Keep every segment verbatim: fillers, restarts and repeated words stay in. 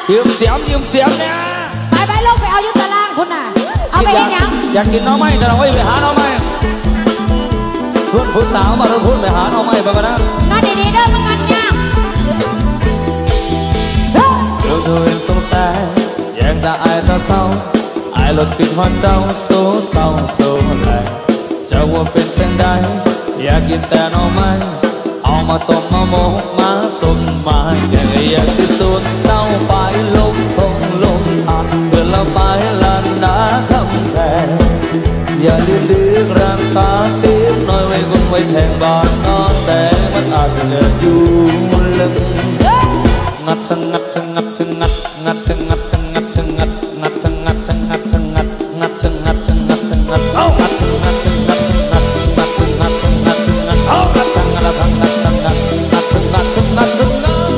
ยืมเสียมยืมเสียมเนี่ยไปไปลงไปเอายุตารางคุณน่ะเอาไปยังยังอยากกินน้องไม้แต่เราไม่ไปหาน้องไม้ชวนผู้สาวมาเราพูดไปหาน้องไม้ไปกันนะงานดีๆเด้อมันงานยากดูดูยังสงสัยแยกตาไอ้ตาเศร้าไอ้หลุดปิดหัวเจ้าโซ่เศร้าโซ่แหลกเจ้าว่าเป็นจังใดอยากกินแต่น้องไม้เอามาต้มมาโมกมาสุนมาอยากอยากที่สุดเจ้าไปลงทงลงทางเดินละไปลันดาคำแพงอย่าลืมดึกร่างตาเสียน้อยไว้คงไว้แทงบานนอนแต่มันอาจจะเลือดอยู่ลึกงัดชะงัดชะงัดชะงัดงัดชะงัดชะงัดชะงัดงัดชะงัดชะงัดชะงัดงัดชะงัดชะงัดชะงัดเอ้างัดชะงัดชะงัดชะงัดงัดชะงัดชะงัดชะงัดเอ้างัดชะงัดชะงัดชะงัดงัดชะงัดชะงัดชะงัด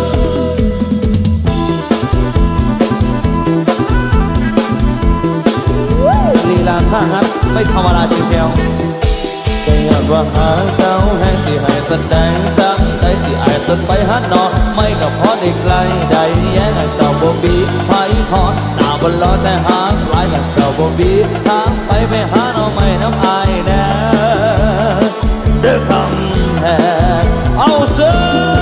ลีลาท่าฮัทไม่ธรรมดาเชียวก็อยากว่าหาเจ้าให้สิให้สันใดช้ำได้ที่ไอ้สันไปหาหนอไม่กับพอได้ไกลใดแย่งให้เจ้าบ่บีไผ่ทอดหน้าบนล้อแต่หางไว้กับเจ้าบ่บีทางไปไปหาหนอไม่น้ำอายแน่เดือดคำแทนเอาเส้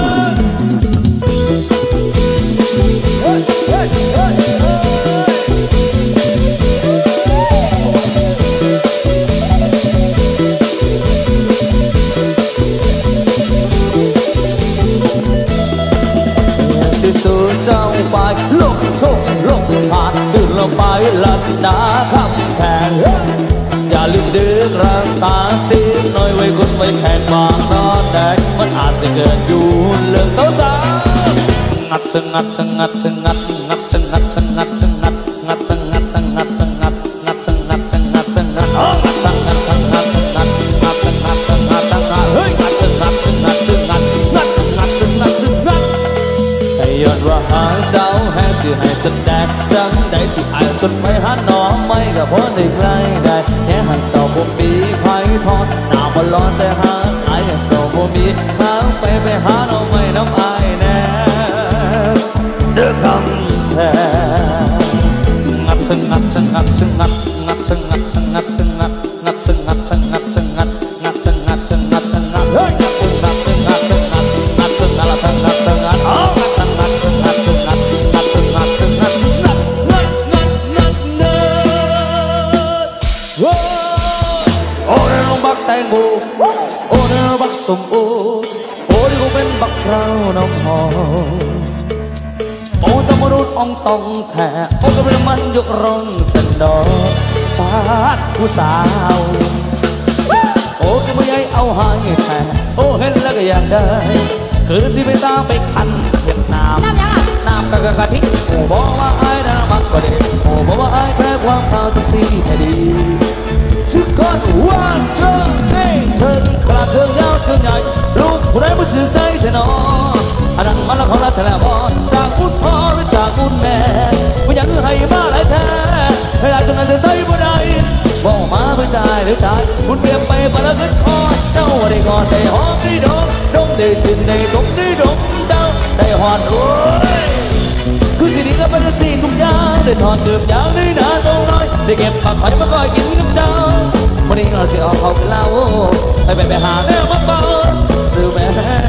เจ้าไปลงชงลงทานตื่นเราไปลัดดาคำแพงอย่าลืมดึกร่างตาสีน้อยไว้คนไว้แข่งบางนอนแดงมันอาจจะเกิดอยู่เรื่องสาวๆงัดชะงัดชะงัดชะงัดงัดชะงัดชะงัดชะงัดงัดชะงัดชะงัดชะงัดงัดชะงัดชะงัดชะงัดงัดชะงัดชะงัดชะงัดงัดชะงัดชะงัดชะงัดเฮ้ยงัดชะงัดชะงัดชะงัดงัดชะงัดชะงัดชะงัดให้ย้อนว่าหาเจ้าให้สิให้สันแดดจังได้ที่ไอ้สุดไปหาน้องไม่ก็พอได้ไกลได้แค่ให้เจ้าบ่มีไผ่ทอดหน้าบ่ร้อนแต่หาไอ้ให้เจ้าบ่มีทางไปไปหาน้องไม่น้ำอายแน่เด้อคำแพงงัดชะงัดชะงัดชะงัดงัดชะงัดชะงัดชะงัดงัดชะงัดชะงัดชะงัดงัดชะงัดชะงัดชะงัดเฮ้ยงัดชะงัดชะงัดชะงัดงัดชะงัดชะงัดชะงัดอ๋องัดชะงัดชะงัดชะงัดงัดชะงัดชะงัดงัดงัดงัดงัดงัดโอ้โอ้เรื่องบักแตงโมโอ้เรื่องบักส้มโอโอ้ที่กูเป็นบักพร้าวน้ำหอมโอ้จะมาดูดอ่องตองแท้โอ้ก็เป็นมันยกร้องฉันดอกฟาดผู้สาวโอ้ก็ไม่ใหญ่เอาหายแท้โอ้เห็นแล้วก็อยากได้คือสิไปตามไปคันเวียดนามน้ำยังอ่ะน้ำกะกะกะทิโอ้บอกว่าไอ้น่ามักก็ดีโอ้บอกว่าไอ้แพ้ความเผาจังสีแท้ดีชื่อก้อนวันเจ้าเท่เชิงกระเชิงยาวเชิงใหญ่ลูกผู้ใดไม่ชื่นใจเท่นออันนั้นมันละของเราแต่ละบอจากคุณพ่อหรือจากคุณแม่ไม่อยากให้มาหลายแท้ให้เราจงนั้นจะใส่บ่ได้บอกมาเพื่อใจหรือใจคุณเปลี่ยนไปปะละขึ้นคอเจ้าได้ก่อนได้หอมได้ดมดมได้ชื่นได้สมได้ดมเจ้าได้หอดโอ้ยคือสิ่งนี้ก็เป็นสิ่งทุกอย่างได้ถอดเกือบยาวได้หนาตรงน้อยได้เก็บปากไข่มาก้อยกินกับเจ้าวันนี้เราจะออกเขาเล่าไปไปไปหาแม่มาเป่าซื้อแม่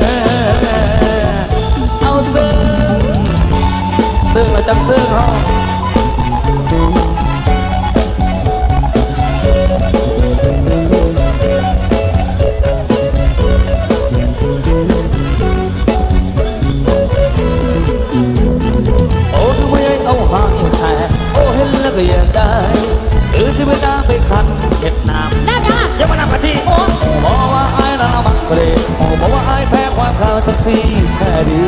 เอาซื้อซื้อมาจังซื้อเขาโอ้ดูไม่ให้เอาหางแทนโอ้เห็นแล้วก็อยากได้หรือสิไปตามไปคันเห็ดน้ำได้จ้ะยังมานำกะทิโอ้บอกว่าไอ้น่ามักก็ดีโอ้บอกว่าไอ้แพ้ความข่าวจังสีแช่ดี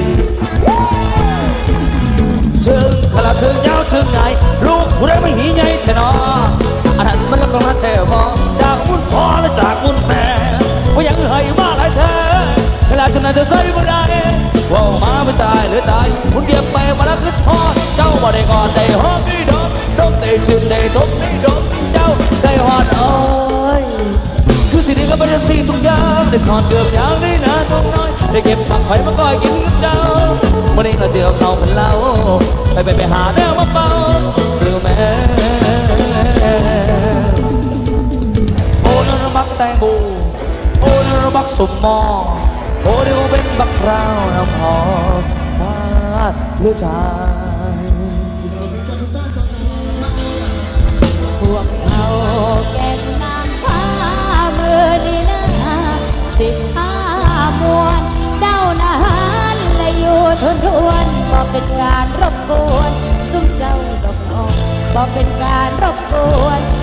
เชิงขลาเชิงยาวเชิงใหญ่ลูกผู้ใดไม่หีใหญ่แช่นออันนั้นมันก็กำลังแช่มองจากมุนพ่อและจากมุนแม่ว่ายังให้มาหลายแช่เวลาจำนานจะใส่บ่ได้ว่ามาไม่จ่ายเหลือใจคุณเก็บไปมาแล้วขึ้นทอดเจ้าบ่ได้ก่อนได้หอมได้ดมดมได้ชื่นได้จมได้ดมเจ้าได้หอดอ้อยคือสิ่งนี้ก็เป็นสิ่งทุกอย่างได้ถอดเกือบยาวได้นานตรงน้อยได้เก็บผักไข่มาก้อยกินกับเจ้าวันนี้เราจะเอาเขาเป็นเล่าไปไปไปหาแนวมาเป่าซื้อแม่โอ้นรบักแตงโมโอ้นรบักสมมอโอ้เดี๋ยวเป็นบักราวน้ำหอมฟาดเลือดใจพวกเราแก่นนางฟ้ามือนี่นะสิบห้ามวนเด้านานและอยู่ทนทวนบ่เป็นการรบกวนซุ้มเจ้าดอกน้องบ่เป็นการรบกวน